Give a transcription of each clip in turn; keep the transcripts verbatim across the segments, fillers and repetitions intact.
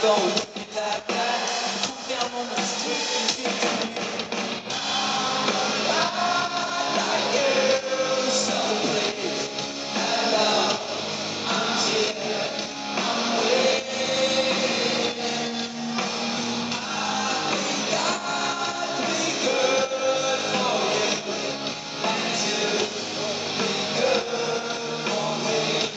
going like that. Come down on the street and give me like you. So please, hello, I'm here, I'm waiting. I think I'd be good for you, and you'd be good for me.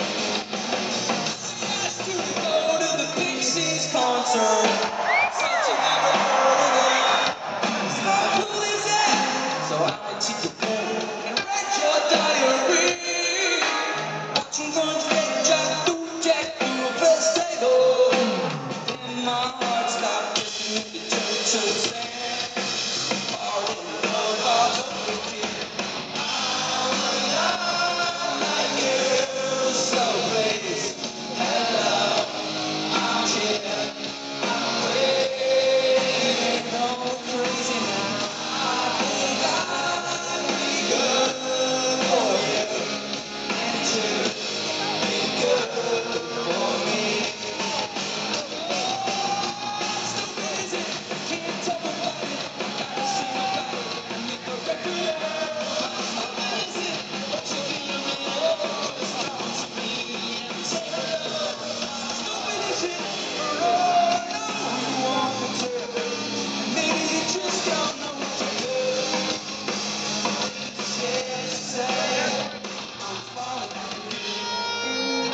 Asked you to go to the Pixies concert. Said you never heard of them. How cool is that? So I went to the phone and read your diary. Watching grunge make Jack do Jack do a best table. Then my heart stopped listening to Churchill saying, "Fall in love all over again." I'm not like you, so please, hello, I'm here, I'm waiting, going crazy now. I think I'd be good for you, and you'd be good for me. So crazy, can't talk about it, gotta sing about it, and make a record. So crazy, what you feeling me over, just talk to me and say hello. Stupid as shit, but oh, I know you want me to. Maybe you just don't know what to do. Just say, I'm falling for you.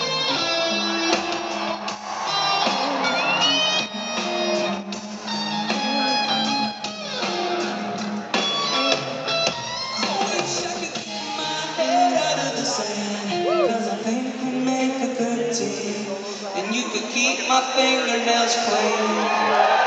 I wish I could get my head out of the sand, 'cause I think we make a good team, and you could keep my fingernails clean.